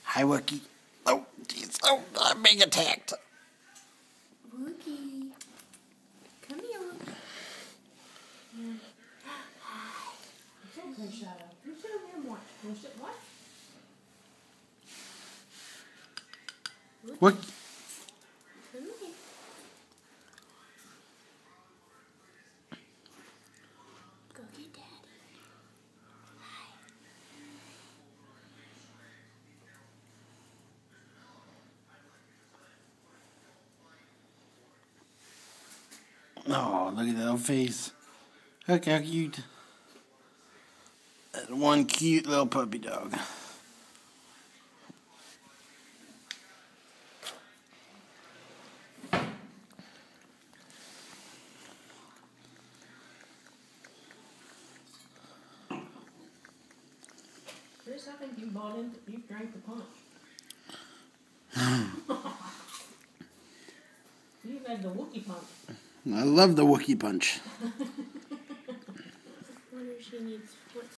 Hi, Wookie. Oh, jeez. Oh, I'm being attacked. Wookie. Come here, Wookie. It's okay, Shadow. You sit over here and watch. You sit what? Wookie. Come here. Go get Daddy. Oh, look at that little face. Look how cute. That one cute little puppy dog. Chris, I think you drank the punch. You've had the Wookie punch. I love the Wookie punch. I wonder if she needs